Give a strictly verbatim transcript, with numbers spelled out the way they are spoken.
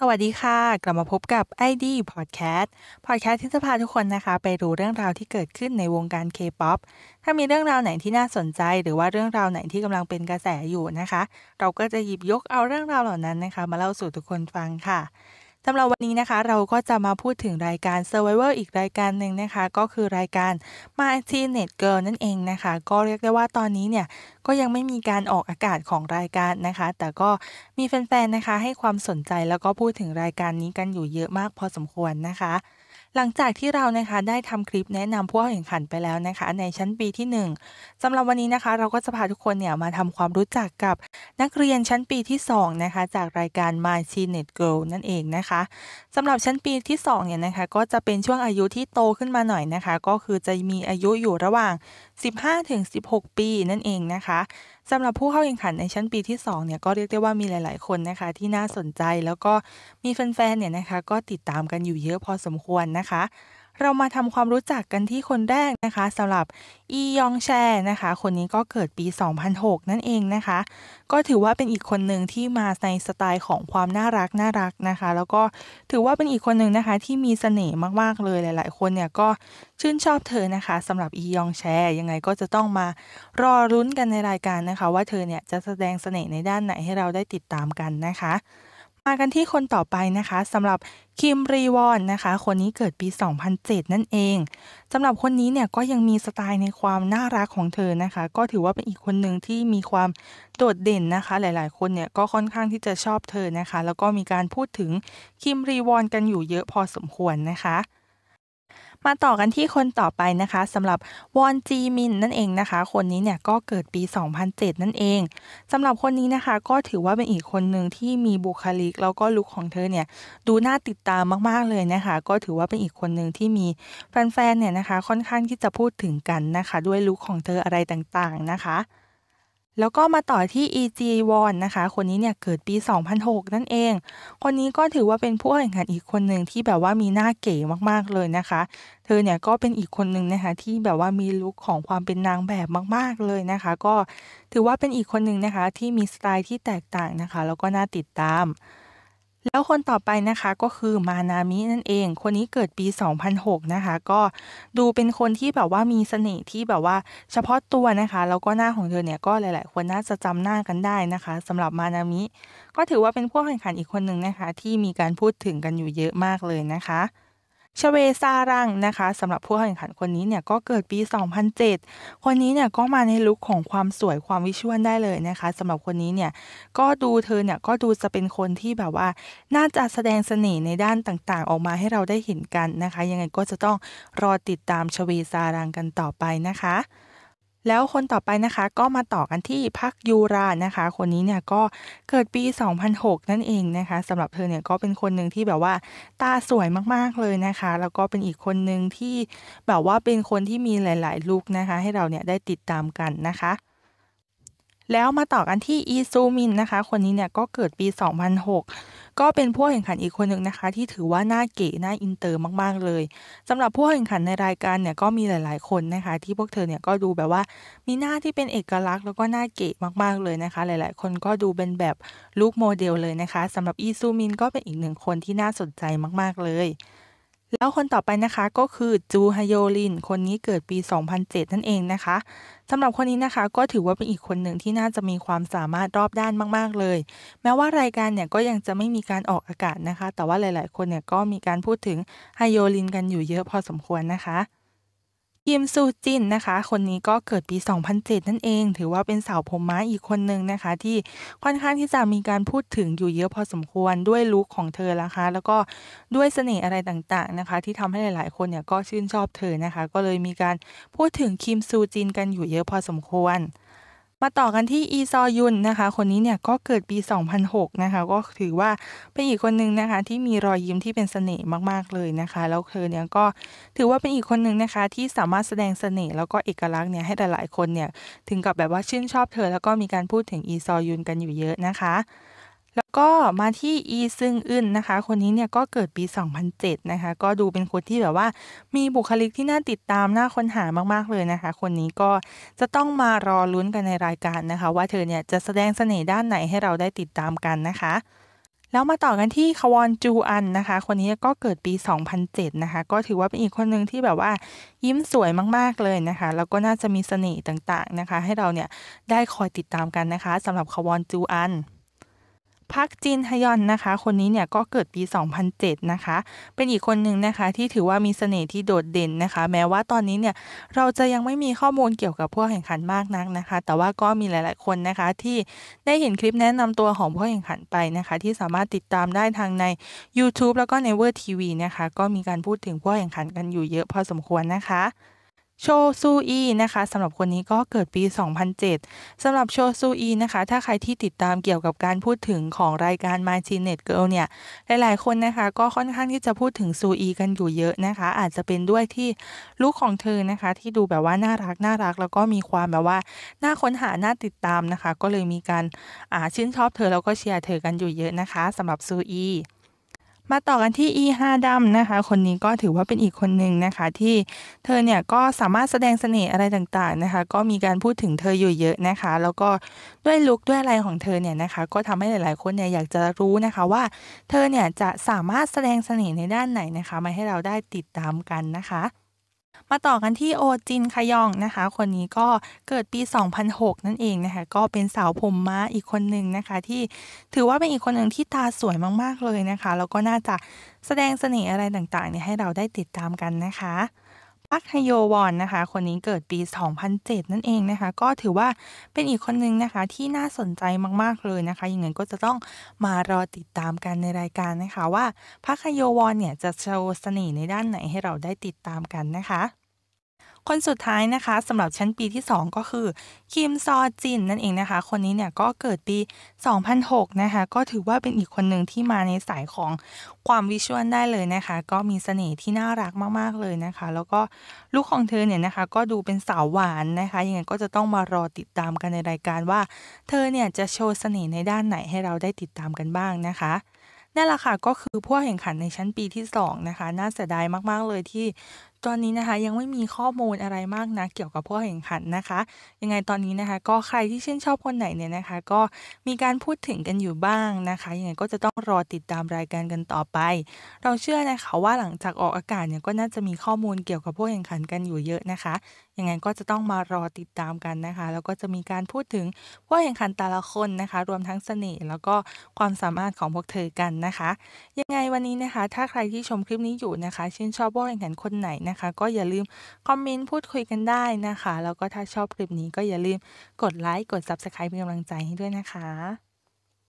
สวัสดีค่ะกลับมาพบกับ ไอ ดี Podcast Podcast ที่จะพาทุกคนนะคะไปรู้เรื่องราวที่เกิดขึ้นในวงการ K-pop ถ้ามีเรื่องราวไหนที่น่าสนใจหรือว่าเรื่องราวไหนที่กำลังเป็นกระแสอยู่นะคะเราก็จะหยิบยกเอาเรื่องราวเหล่านั้นนะคะมาเล่าสู่ทุกคนฟังค่ะสำหรับวันนี้นะคะเราก็จะมาพูดถึงรายการ Survivor อีกรายการหนึ่งนะคะก็คือรายการ My Teenage Girl นั่นเองนะคะก็เรียกได้ว่าตอนนี้เนี่ยก็ยังไม่มีการออกอากาศของรายการนะคะแต่ก็มีแฟนๆนะคะให้ความสนใจแล้วก็พูดถึงรายการนี้กันอยู่เยอะมากพอสมควรนะคะหลังจากที่เรานะคะได้ทำคลิปแนะนำผู้เข้าแข่งขันไปแล้วนะคะในชั้นปีที่หนึ่งสำหรับวันนี้นะคะเราก็จะพาทุกคนเนี่ยมาทำความรู้จักกับนักเรียนชั้นปีที่สองนะคะจากรายการ My Teenage Girl นั่นเองนะคะสำหรับชั้นปีที่สองเนี่ยนะคะก็จะเป็นช่วงอายุที่โตขึ้นมาหน่อยนะคะก็คือจะมีอายุอยู่ระหว่างสิบห้าถึงสิบหกปีนั่นเองนะคะสำหรับผู้เข้าแข่งขันในชั้นปีที่สองเนี่ยก็เรียกได้ว่ามีหลายๆคนนะคะที่น่าสนใจแล้วก็มีแฟนๆเนี่ยนะคะก็ติดตามกันอยู่เยอะพอสมควรนะคะเรามาทำความรู้จักกันที่คนแรกนะคะสำหรับอียองแชนะคะคนนี้ก็เกิดปีสองพันหกนั่นเองนะคะก็ถือว่าเป็นอีกคนหนึ่งที่มาในสไตล์ของความน่ารักน่ารักนะคะแล้วก็ถือว่าเป็นอีกคนหนึ่งนะคะที่มีเสน่ห์มากๆเลยหลายๆคนเนี่ยก็ชื่นชอบเธอนะคะสำหรับอียองแชยังไงก็จะต้องมารอลุ้นกันในรายการนะคะว่าเธอเนี่ยจะแสดงเสน่ห์ในด้านไหนให้เราได้ติดตามกันนะคะมากันที่คนต่อไปนะคะสำหรับคิมรีวอนนะคะคนนี้เกิดปีสองพันเจ็ดนั่นเองสำหรับคนนี้เนี่ยก็ยังมีสไตล์ในความน่ารักของเธอนะคะก็ถือว่าเป็นอีกคนหนึ่งที่มีความโดดเด่นนะคะหลายๆคนเนี่ยก็ค่อนข้างที่จะชอบเธอนะคะแล้วก็มีการพูดถึงคิมรีวอนกันอยู่เยอะพอสมควรนะคะมาต่อกันที่คนต่อไปนะคะสำหรับวอนจีมินนั่นเองนะคะคนนี้เนี่ยก็เกิดปีสองพันเจ็ดนั่นเองสำหรับคนนี้นะคะก็ถือว่าเป็นอีกคนหนึ่งที่มีบุคลิกแล้วก็ลุคของเธอเนี่ยดูน่าติดตามมากๆเลยนะคะก็ถือว่าเป็นอีกคนหนึ่งที่มีแฟนๆเนี่ยนะคะค่อนข้างที่จะพูดถึงกันนะคะด้วยลุคของเธออะไรต่างๆนะคะแล้วก็มาต่อที่ อี จี วอนนะคะคนนี้เนี่ยเกิดปีสองพันหกนั่นเองคนนี้ก็ถือว่าเป็นผู้แข่งขันอีกคนหนึ่งที่แบบว่ามีหน้าเก๋มากๆเลยนะคะเธอเนี่ยก็เป็นอีกคนหนึ่งนะคะที่แบบว่ามีลุคของความเป็นนางแบบมากๆเลยนะคะก็ถือว่าเป็นอีกคนหนึ่งนะคะที่มีสไตล์ที่แตกต่างนะคะแล้วก็น่าติดตามแล้วคนต่อไปนะคะก็คือมานามินั่นเองคนนี้เกิดปีสองพันหกนะคะก็ดูเป็นคนที่แบบว่ามีเสน่ห์ที่แบบว่าเฉพาะตัวนะคะแล้วก็หน้าของเธอเนี่ยก็หลายๆคนน่าจะจำหน้ากันได้นะคะสำหรับมานามิก็ถือว่าเป็นผู้แข่งขันอีกคนหนึ่งนะคะที่มีการพูดถึงกันอยู่เยอะมากเลยนะคะชเวซารังนะคะสำหรับผู้แข่งขันคนนี้เนี่ยก็เกิดปีสองพันเจ็ดคนนี้เนี่ยก็มาในลุคของความสวยความวิชวลได้เลยนะคะสำหรับคนนี้เนี่ยก็ดูเธอเนี่ยก็ดูจะเป็นคนที่แบบว่าน่าจะแสดงเสน่ห์ในด้านต่างๆออกมาให้เราได้เห็นกันนะคะยังไงก็จะต้องรอติดตามชเวซารังกันต่อไปนะคะแล้วคนต่อไปนะคะก็มาต่อกันที่พักยูรานะคะคนนี้เนี่ยก็เกิดปีสองพันหกนั่นเองนะคะสำหรับเธอเนี่ยก็เป็นคนหนึ่งที่แบบว่าตาสวยมากๆเลยนะคะแล้วก็เป็นอีกคนหนึ่งที่แบบว่าเป็นคนที่มีหลายๆลุคนะคะให้เราเนี่ยได้ติดตามกันนะคะ แล้วมาต่อกันที่อีซูมินนะคะคนนี้เนี่ยก็เกิดปีสองพันหกก็เป็นผู้แข่งขันอีกคนหนึ่งนะคะที่ถือว่าหน้าเก๋หน้าอินเตอร์มากๆเลยสำหรับผู้แข่งขันในรายการเนี่ยก็มีหลายๆคนนะคะที่พวกเธอเนี่ยก็ดูแบบว่ามีหน้าที่เป็นเอกลักษณ์แล้วก็หน้าเก๋มากๆเลยนะคะหลายๆคนก็ดูเป็นแบบลุคโมเดลเลยนะคะสำหรับอีซูมินก็เป็นอีกหนึ่งคนที่น่าสนใจมากๆเลย แล้วคนต่อไปนะคะก็คือจูฮโยลินคนนี้เกิดปีสองพันเจ็ดนั่นเองนะคะสำหรับคนนี้นะคะก็ถือว่าเป็นอีกคนหนึ่งที่น่าจะมีความสามารถรอบด้านมากๆเลยแม้ว่ารายการเนี่ยก็ยังจะไม่มีการออกอากาศนะคะแต่ว่าหลายๆคนเนี่ยก็มีการพูดถึงฮโยลินกันอยู่เยอะพอสมควรนะคะ ยิมซูจินนะคะคนนี้ก็เกิดปีสองพันเจ็ดนนั่นเองถือว่าเป็นสาวผมม้าอีกคนหนึ่งนะคะที่ค่อนข้างที่จะมีการพูดถึงอยู่เยอะพอสมควรด้วยลุคของเธอนะคะแล้วก็ด้วยเสน่ห์อะไรต่างๆนะคะที่ทำให้หลายๆคนเนี่ยก็ชื่นชอบเธอนะคะก็เลยมีการพูดถึงคิมซูจินกันอยู่เยอะพอสมควร มาต่อกันที่อีซอยุนนะคะคนนี้เนี่ยก็เกิดปีสองพันหกนะคะก็ถือว่าเป็นอีกคนหนึ่งนะคะที่มีรอยยิ้มที่เป็นเสน่ห์มากๆเลยนะคะแล้วเธอเนี่ยก็ถือว่าเป็นอีกคนหนึ่งนะคะที่สามารถแสดงเสน่ห์แล้วก็เอกลักษณ์เนี่ยให้หลายๆคนเนี่ยถึงกับแบบว่าชื่นชอบเธอแล้วก็มีการพูดถึงอีซอยุนกันอยู่เยอะนะคะ แล้วก็มาที่อีซึงอึนนะคะคนนี้เนี่ยก็เกิดปีสองพันเจ็ดนะคะก็ดูเป็นคนที่แบบว่ามีบุคลิกที่น่าติดตามน่าค้นหามากๆเลยนะคะคนนี้ก็จะต้องมารอลุ้นกันในรายการนะคะว่าเธอเนี่ยจะแสดงเสน่ห์ด้านไหนให้เราได้ติดตามกันนะคะแล้วมาต่อกันที่คาวอนจูอันนะคะคนนี้ก็เกิดปีสองพันเจ็ดนะคะก็ถือว่าเป็นอีกคนหนึ่งที่แบบว่ายิ้มสวยมากๆเลยนะคะแล้วก็น่าจะมีเสน่ห์ต่างๆนะคะให้เราเนี่ยได้คอยติดตามกันนะคะสำหรับคาวอนจูอันพักจินฮยอนนะคะคนนี้เนี่ยก็เกิดปีสองพันเจ็ดนะคะเป็นอีกคนหนึ่งนะคะที่ถือว่ามีเสน่ห์ที่โดดเด่นนะคะแม้ว่าตอนนี้เนี่ยเราจะยังไม่มีข้อมูลเกี่ยวกับผู้แข่งขันมากนักนะคะแต่ว่าก็มีหลายๆคนนะคะที่ได้เห็นคลิปแนะนำตัวของผู้แข่งขันไปนะคะที่สามารถติดตามได้ทางในยูทูบแล้วก็ในเวอร์ทีวีนะคะก็มีการพูดถึงผู้แข่งขันกันอยู่เยอะพอสมควรนะคะโชซูอีนะคะสำหรับคนนี้ก็เกิดปีสองพันเจ็ดสำหรับโชซูอีนะคะถ้าใครที่ติดตามเกี่ยวกับการพูดถึงของรายการ My Teenage Girl เนี่ยหลายๆคนนะคะก็ค่อนข้างที่จะพูดถึงซูอีกันอยู่เยอะนะคะอาจจะเป็นด้วยที่ลุคของเธอนะคะที่ดูแบบว่าน่ารักน่ารักแล้วก็มีความแบบว่าน่าค้นหาน่าติดตามนะคะก็เลยมีการอ่าชื่นชอบเธอแล้วก็เชียร์เธอกันอยู่เยอะนะคะสำหรับซูอี มาต่อกันที่อีฮาดัมนะคะคนนี้ก็ถือว่าเป็นอีกคนหนึ่งนะคะที่เธอเนี่ยก็สามารถแสดงเสน่ห์อะไรต่างๆนะคะก็มีการพูดถึงเธออยู่เยอะนะคะแล้วก็ด้วยลุคด้วยอะไรของเธอเนี่ยนะคะก็ทำให้หลายๆคนเนี่ยอยากจะรู้นะคะว่าเธอเนี่ยจะสามารถแสดงเสน่ห์ในด้านไหนนะคะมาให้เราได้ติดตามกันนะคะ มาต่อกันที่โอจินคยองนะคะคนนี้ก็เกิดปีสองพันหกนั่นเองนะคะก็เป็นสาวผมม้าอีกคนหนึ่งนะคะที่ถือว่าเป็นอีกคนหนึ่งที่ตาสวยมากๆเลยนะคะแล้วก็น่าจะแสดงเสน่ห์อะไรต่างๆเนี่ยให้เราได้ติดตามกันนะคะปักฮโยวอนนะคะคนนี้เกิดปีสองพันเจ็ดนั่นเองนะคะก็ถือว่าเป็นอีกคนหนึ่งนะคะที่น่าสนใจมากๆเลยนะคะยังไงก็จะต้องมารอติดตามกันในรายการนะคะว่าพักฮโยวอนเนี่ยจะโชว์เสน่ห์ในด้านไหนให้เราได้ติดตามกันนะคะ คนสุดท้ายนะคะสำหรับชั้นปีที่สองก็คือคิมซอจินนั่นเองนะคะคนนี้เนี่ยก็เกิดปีสองพันหกนะคะก็ถือว่าเป็นอีกคนหนึ่งที่มาในสายของความวิชวลได้เลยนะคะก็มีเสน่ห์ที่น่ารักมากๆเลยนะคะแล้วก็ลุคของเธอเนี่ยนะคะก็ดูเป็นสาวหวานนะคะยังไงก็จะต้องมารอติดตามกันในรายการว่าเธอเนี่ยจะโชว์เสน่ห์ในด้านไหนให้เราได้ติดตามกันบ้างนะคะนั่นแหละค่ะก็คือผู้แข่งขันในชั้นปีที่สองนะคะน่าเสียดายมากๆเลยที่ ตอนนี้นะคะยังไม่มีข้อมูลอะไรมากนักเกี่ยวกับผู้แข่งขันนะคะยังไงตอนนี้นะคะก็ใครที่ชื่นชอบคนไหนเนี่ยนะคะก็มีการพูดถึงกันอยู่บ้างนะคะยังไงก็จะต้องรอติดตามรายการกันต่อไปเราเชื่อนะคะว่าหลังจากออกอากาศเนี่ยก็น่าจะมีข้อมูลเกี่ยวกับผู้แข่งขันกันอยู่เยอะนะคะยังไงก็จะต้องมารอติดตามกันนะคะแล้วก็จะมีการพูดถึงผู้แข่งขันแต่ละคนนะคะรวมทั้งเสน่ห์แล้วก็ความสามารถของพวกเธอกันนะคะ ยังไงวันนี้นะคะถ้าใครที่ชมคลิปนี้อยู่นะคะชื่นชอบผู้แข่งขันคนไหนนะคะก็อย่าลืมคอมเมนต์พูดคุยกันได้นะคะแล้วก็ถ้าชอบคลิปนี้ก็อย่าลืมกดไลค์กด ซับสไครบ์ เป็นกำลังใจให้ด้วยนะคะ